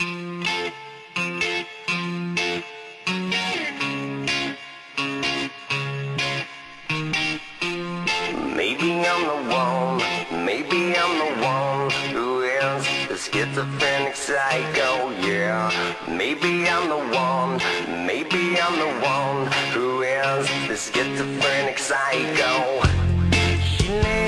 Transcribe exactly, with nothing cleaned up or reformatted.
Maybe I'm the one, maybe I'm the one who is the schizophrenic psycho, yeah. Maybe I'm the one, maybe I'm the one who is the schizophrenic psycho. She